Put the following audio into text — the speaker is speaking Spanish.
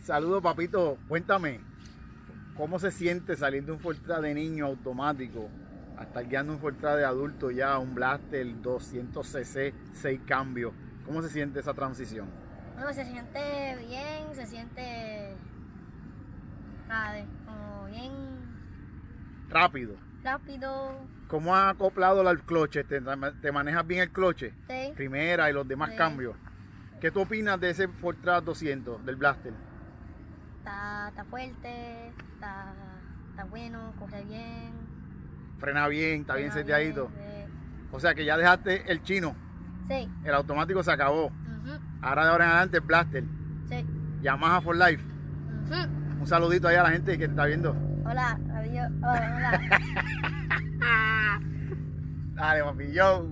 Saludos, papito. Cuéntame, ¿cómo se siente salir de un Fortran de niño automático a estar guiando un Fortran de adulto ya, un Blaster 200cc, 6 cambios? ¿Cómo se siente esa transición? Bueno, se siente bien, se siente como bien Rápido. rápido. ¿Cómo has acoplado al cloche? ¿Te manejas bien el cloche? Sí. Primera y los demás Sí. cambios. ¿Qué tú opinas de ese Fortran 200, del Blaster? Está fuerte, está bueno, corre bien. Frena bien, está bien seteadito. Sí. O sea que ya dejaste el chino, Sí. el automático se acabó. Ujú. Ahora de ahora en adelante el Blaster. Sí. Yamaha for Life. Ujú. Un saludito ahí a la gente que te está viendo. Hola, adiós. Hola. Dale, papi, yo.